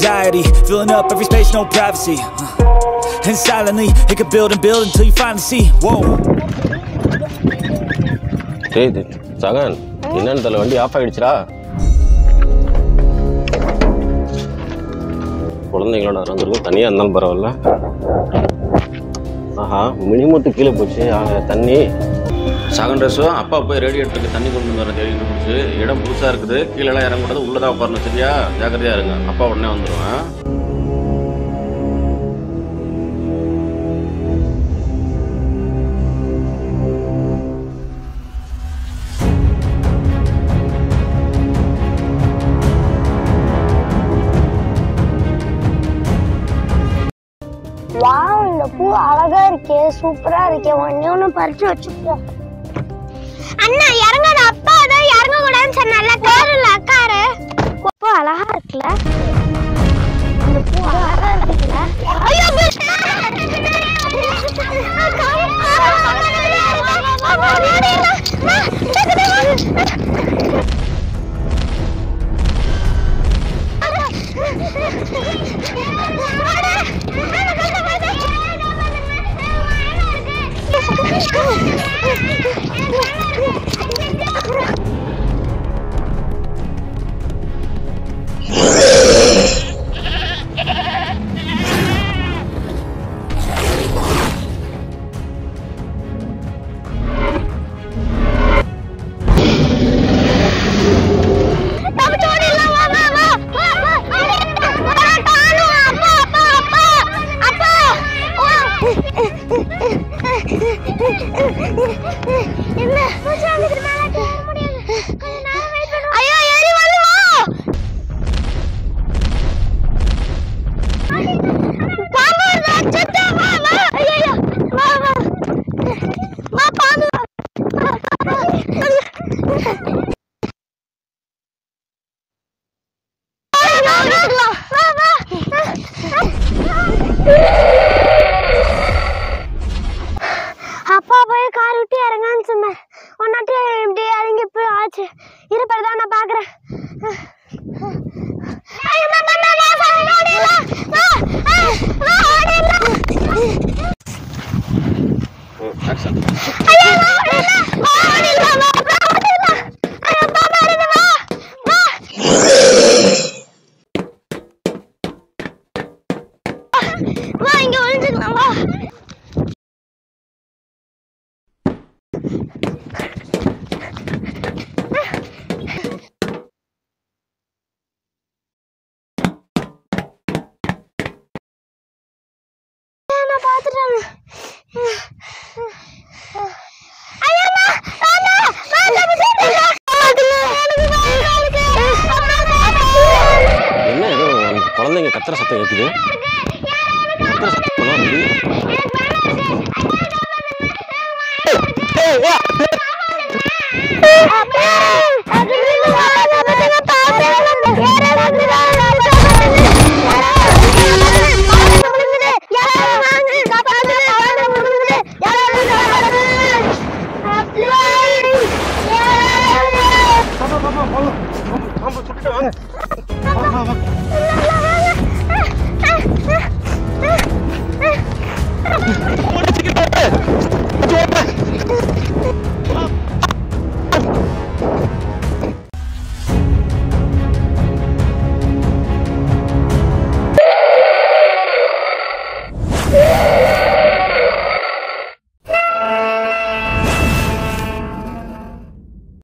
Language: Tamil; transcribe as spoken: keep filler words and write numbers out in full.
anxiety, filling up every space, no privacy. And silently, it could build and build until you finally see. Whoa. Hey, Sagan, என்னன்னு தெரியல வண்டி ஆஃப் ஆயிடுச்சுடா. குழந்தைங்களோட நடந்துருக்கும் தனியாக இருந்தாலும் பரவாயில்ல. ஆஹா மினிமத்து கீழே போச்சு தண்ணி. சாகன் ரேஸோ அப்பா போய் ரேடியேட்டருக்கு தண்ணி கொண்டு வர தேடிட்டு போச்சு. இடம் புதுசாக இருக்குது, கீழெல்லாம் இறங்கக்கூடாது, உள்ளதாக உட்காரணும். சரியா, ஜாக்கிரதையாக இருங்க. அப்பா உடனே வந்துடுவேன். வாவ், இந்த பூ அழகா இருக்கே, சூப்பரா இருக்கே. ஒண்ணே ஒண்ணு பறிச்சு வச்சுப்போம். அண்ணா இறங்கடா, அப்பா தான் இறங்க கூடாதுன்னு சொன்னால. காருல அக்காரு பூ அழகா இருக்குல்ல, இந்த பூ அழகா இருக்குல்ல. ஐயோ அப்பா போய் கார் விட்டு இறங்கான்னு சொன்னேன். ஒன்னாட்டி இப்படி இறங்கி போய் ஆச்சு. இருப்பதான் நான் பாக்குறேன். இங்க ஒழிஞ்சுக்கலாம் வா. என்ன ஏதோ குழந்தைங்க கத்துற சத்தம் கேட்குது. கத்துற சத்தம்